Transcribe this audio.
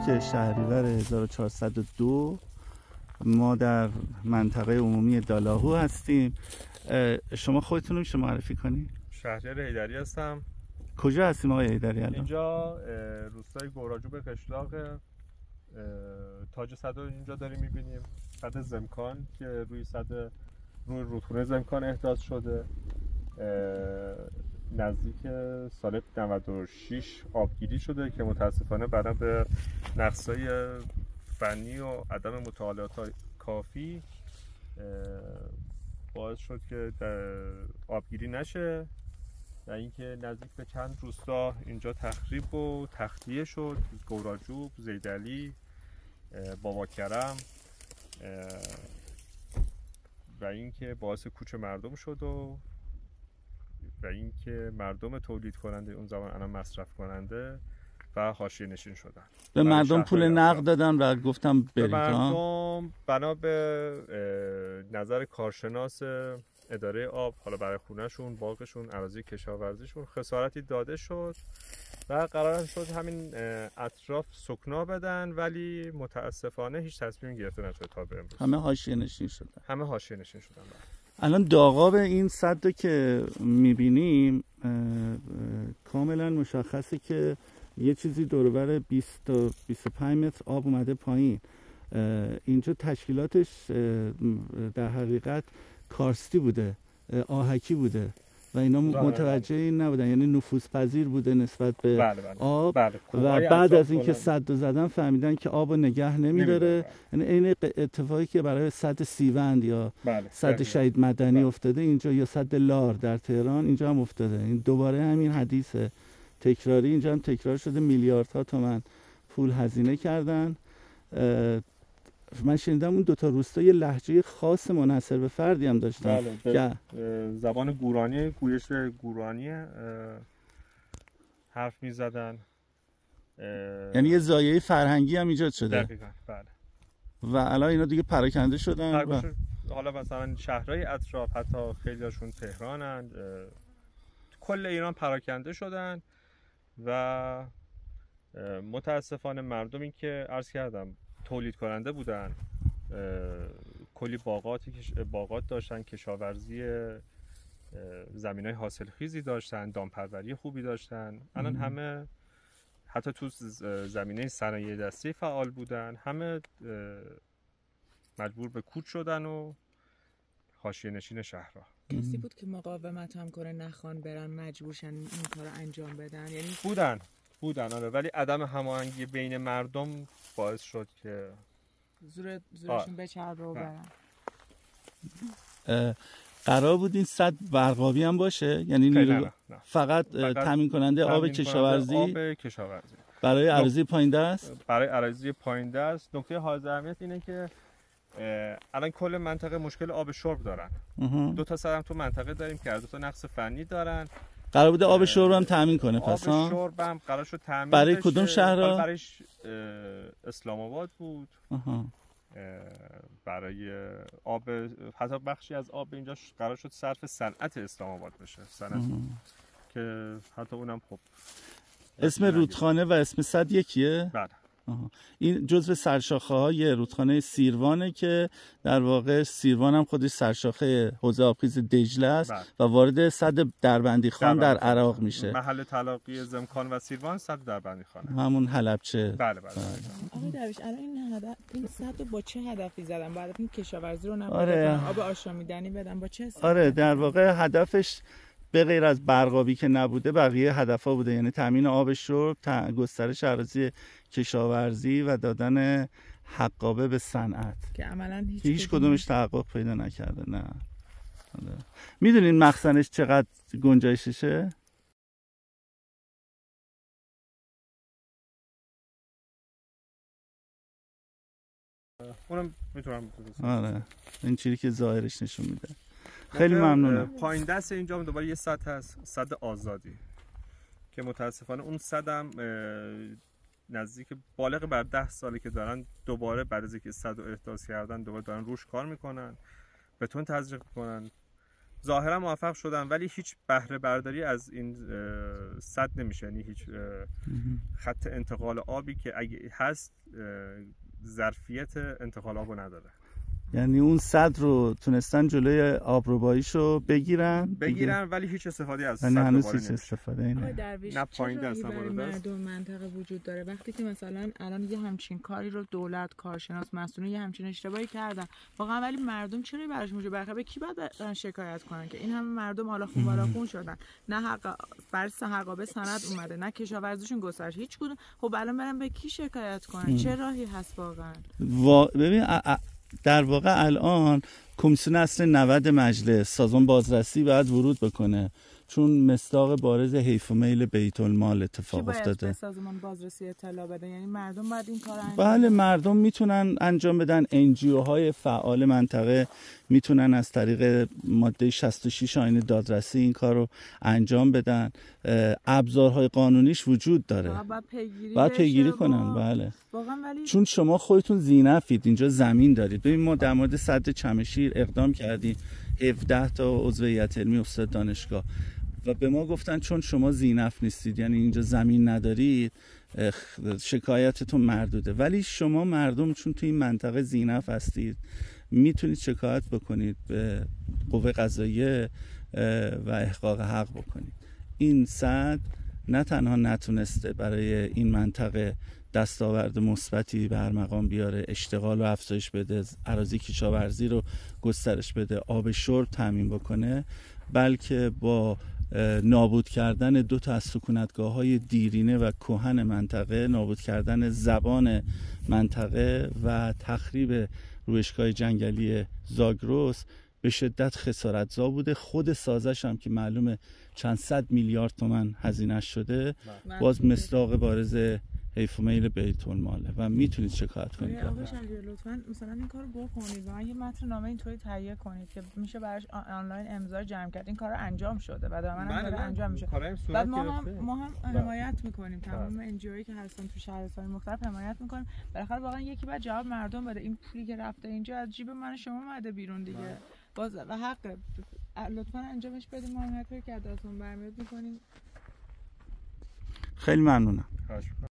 21 شهریور 1402 ما در منطقه عمومی دالاهو هستیم. شما خودتون رو میشه معرفی کنید؟ شهریار حیدری هستم. کجا هستیم آقای حیدری الان؟ اینجا روستای گوراجوب قشلاق تاج صد رو اینجا داریم میبینیم. صد زمکان که روی رودخونه زمکان احداث شده. نزدیک سال 96 آبگیری شده که متاسفانه بنا به نقص‌های فنی و عدم مطالعات کافی باعث شد که آبگیری نشه و اینکه نزدیک به چند روستا اینجا تخریب و تخلیه شد. گوراجوب، زیدعلی، باباکرم و اینکه باعث کوچ مردم شد و اینکه مردم تولید کننده اون زمان الان مصرف کننده و حاشیه نشین شدن. به مردم پول نقد دادن و گفتم برید. به مردم بنا به نظر کارشناس اداره آب، حالا برای خونهشون، باغشون، اراضی کشاورزیشون خسارتی داده شد و قرار شد همین اطراف سکنا بدن، ولی متاسفانه هیچ تصمیم گرفته نشد تا به امروز. همه حاشیه نشین شدن. الان داغاب این سد که میبینیم کاملا مشخصه که یه چیزی دوربر 20 تا 25 متر آب اومده پایین. اینجا تشکیلاتش در حقیقت کارستی بوده، آهکی بوده و اینا متوجه این نبودن، یعنی نفوذپذیر بوده نسبت به آب. و بعد از اینکه سد زدن فهمیدن که آب نگه نمیداره. یعنی این اتفاقی که برای سد سیوند یا سد شهید مدنی افتاده اینجا، یا سد لار در تهران اینجا هم افتاده. این دوباره همین حدیث تکراری اینجا هم تکرار شده. میلیاردها تومان پول هزینه کردن. من شنیدم اون دوتا روستا یه لهجه خاص منحصر به فردی هم داشتن. زبان گورانی، گویش گورانی حرف می زدن. یعنی یه زایه فرهنگی هم ایجاد شده. دقیقاً بله. و الان اینا دیگه پراکنده شدن. حالا مثلا شهرهای اطراف، حتی خیلیاشون تهرانن، کل ایران پراکنده شدن و متاسفانه مردم این که عرض کردم تولید کننده بودن، کلی باغات داشتن، کشاورزی زمینای حاصلخیزی داشتن، دامپروری خوبی داشتن. الان همه حتی تو زمینه صنایع دستی فعال بودن، همه مجبور به کوچ شدن و حاشیه نشین شهرها. کسی بود که مقاومت هم کنه نخوان برن، مجبورشن این کار رو انجام بدن؟ یعنی بودن آره، ولی عدم هماهنگی بین مردم باعث شد که زورشون بچربه و برن. قرار بود این سد برقابی هم باشه؟ یعنی نه. فقط تامین کننده آب کشاورزی برای اراضی پایین دست؟ برای اراضی پایین دست. نکته حائز اهمیت اینه که الان کل منطقه مشکل آب شرب دارن. دو تا سد هم تو منطقه داریم که دو تا نقص فنی دارن. قرار بوده آب شرب هم تامین کنه. پس آب شرب هم قرار شد تامین برای کدوم شهر؟ برای اسلام آباد بود. برای آب، حتی بخشی از آب اینجا قرار شد صرف صنعت اسلام آباد بشه. صنعت که حتی اونم خب اسم رودخانه و اسم سد یکیه؟ بله. این جزو سرشاخه های رودخانه سیروانه که در واقع سیروان هم خودش سرشاخه حوضه آبخیز دجله است و وارد سد دربندی خان در عراق میشه. محل تلاقی زمکان و سیروان سد دربندی خان، همون حلبچه. بله. آقای درویش الان این سد رو با چه هدفی زدن؟ بعد این کشاورزی رو نباید آب آشامیدنی بدن، با چه هدفی؟ آره در واقع هدفش به غیر از برقابی که نبوده بقیه هدفها بوده، یعنی تامین آب شرب، گسترش اراضی کشاورزی و دادن حقابه به صنعت که عملاً هیچ کدومش تحقق پیدا نکرده. نه میدونین مخزنش چقدر گنجایششه؟ اونم میتونم آره این چیزی که ظاهرش نشون میده. خیلی ممنونم. پایین دست اینجا هم دوباره یه سد هست، سد آزادی، که متاسفانه اون سدم نزدیک بالغ بر 10 ساله که دارن دوباره بعد از اینکه سد رو احداث کردن دوباره دارن روش کار میکنن، بتون تزریق میکنن ظاهرا موفق شدن ولی هیچ بهره برداری از این سد نمیشه، یعنی هیچ خط انتقال آبی که اگه هست ظرفیت انتقال آبو نداره. یعنی اون سد رو تونستن جلوی آبروباییشو بگیرن ولی هیچ استفاده از سد دوباره نمیشه. نه پایین دست نه بالا دست. مردم منطقه وجود داره وقتی که مثلا الان یه همچین کاری رو دولت، کارشناس، مسئولین یه همچین اشتباهی کردن واقعا، ولی مردم چرا براش موجود به کی باید شکایت کنن که این همه مردم حالا خون بالا خون شدن، نه حق برای حقابه سند اومده، نه کشاورزیشون گسترش، هیچ کدوم. خب الان برن به کی شکایت کنن؟ چه راهی هست واقعا؟ ببین در واقع الان کمیسیون اصل 90 مجلس سازمان بازرسی باید ورود بکنه، چون مصداق بارز حیف و میل بیت المال اتفاق افتاده. کی باید سازمان بازرسی اطلاع بده؟ یعنی مردم باید این کارو انجام بله مردم میتونن انجام بدن. NGO های فعال منطقه میتونن از طریق ماده 66 آیین دادرسی این کارو انجام بدن. ابزارهای قانونیش وجود داره، باید پیگیری کنن. بله ولی... چون شما خودتون ذی‌نفعید، اینجا زمین دارید. ببین ما در مورد سد چمشیر اقدام کردیم، 17 تا عضو هیئت علمی استاد دانشگاه و به ما گفتن چون شما ذی‌نفع نیستید، یعنی اینجا زمین ندارید، شکایتتون مردوده. ولی شما مردم چون تو این منطقه ذی‌نفع هستید میتونید شکایت بکنید به قوه قضاییه و احقاق حق بکنید. این سد نه تنها نتونسته برای این منطقه دستاورد مثبتی به هر مقام بیاره، اشتغال و افزایش بده، اراضی کشاورزی رو گسترش بده، آب شرب تامین بکنه، بلکه با نابود کردن 2 تا از سکونتگاه‌های دیرینه و کهن منطقه، نابود کردن زبان منطقه و تخریب رویشگاه جنگلی زاگرس به شدت خسارتزا بوده. خود سازش هم که معلومه چند صد میلیارد تومان هزینه شده، باز مصداق بارز حیف و میل بیت الماله و میتونید شکایت کنید. آقای شهریار لطفاً مثلا این کارو بکنید و یه متن نامه اینطوری تهیه کنید که میشه براش آنلاین امضا جمع کرد. این کار انجام شده و دائما هم داره انجام میشه. بعد ما هم حمایت میکنیم، تمام NGOیی که هستن تو شهرستان مختلف حمایت میکنیم. بالاخره واقعا یکی بعد جواب مردم بده. این پولی که رفته اینجا از جیب من شما اومده بیرون دیگه. باز و حق لطفاً انجامش بدید. ما حمایت رو که دستمون برمیاد میکنیم. خیلی ممنونم.